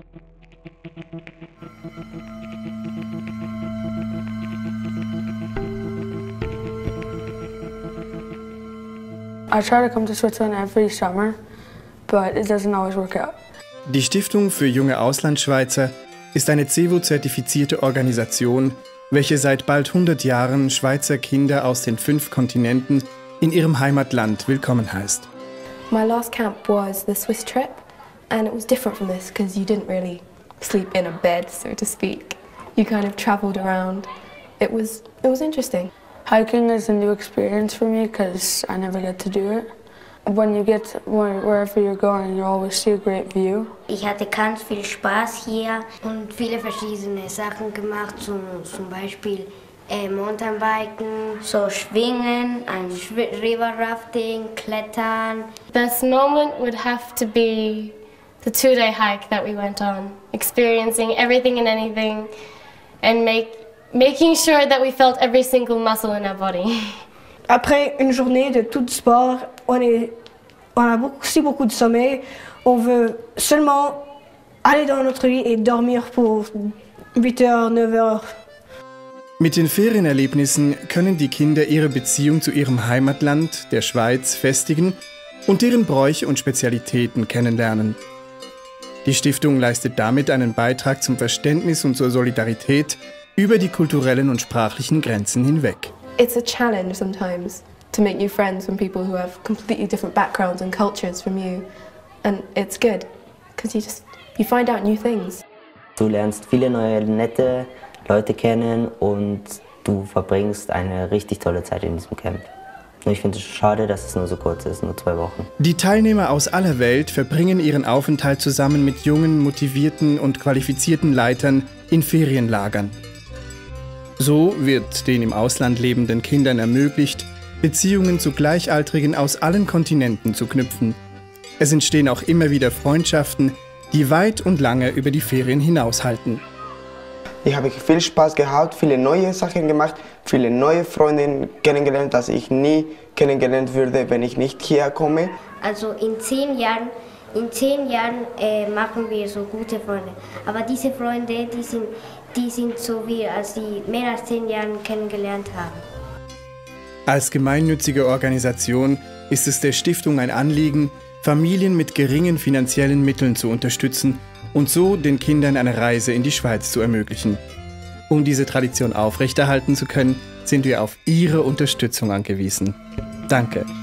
I try to come to Switzerland every summer, but it doesn't always work out. Die Stiftung für junge Auslandschweizer ist eine CEWU-zertifizierte Organisation, welche seit bald 100 Jahren Schweizer Kinder aus den 5 Kontinenten in ihrem Heimatland willkommen heißt. My last camp was the Swiss trip, and it was different from this because you didn't really sleep in a bed, so to speak. You kind of traveled around. It was interesting. Hiking is a new experience for me because I never get to do it. When you get wherever you're going, you always see a great view. Ich hatte ganz viel Spaß hier und viele verschiedene Sachen gemacht, zum Beispiel Mountainbiken, so Schwingen, ein River Rafting, Klettern. Best moment would have to be the 2-day hike that we went on, experiencing everything and anything and making sure that we felt every single muscle in our body. Après une journée de tout sport, on a beaucoup de sommeil. On veut seulement aller dans notre lit et dormir pour 8 heures, 9 heures. Mit den Ferienerlebnissen können die Kinder ihre Beziehung zu ihrem Heimatland, der Schweiz, festigen und deren Bräuche und Spezialitäten kennenlernen. Die Stiftung leistet damit einen Beitrag zum Verständnis und zur Solidarität über die kulturellen und sprachlichen Grenzen hinweg. It's a challenge sometimes to make new friends from people who have completely different backgrounds and cultures from you, and it's good because you find out new things. Du lernst viele neue nette Leute kennen und du verbringst eine richtig tolle Zeit in diesem Camp. Nur ich finde es schade, dass es nur so kurz ist, nur 2 Wochen. Die Teilnehmer aus aller Welt verbringen ihren Aufenthalt zusammen mit jungen, motivierten und qualifizierten Leitern in Ferienlagern. So wird den im Ausland lebenden Kindern ermöglicht, Beziehungen zu Gleichaltrigen aus allen Kontinenten zu knüpfen. Es entstehen auch immer wieder Freundschaften, die weit und lange über die Ferien hinaushalten. Ich habe viel Spaß gehabt, viele neue Sachen gemacht, viele neue Freunde kennengelernt, die ich nie kennengelernt würde, wenn ich nicht hierher komme. Also in 10 Jahren machen wir so gute Freunde. Aber diese Freunde, die sind so wie, als sie mehr als 10 Jahre kennengelernt haben. Als gemeinnützige Organisation ist es der Stiftung ein Anliegen, Familien mit geringen finanziellen Mitteln zu unterstützen und so den Kindern eine Reise in die Schweiz zu ermöglichen. Um diese Tradition aufrechterhalten zu können, sind wir auf Ihre Unterstützung angewiesen. Danke.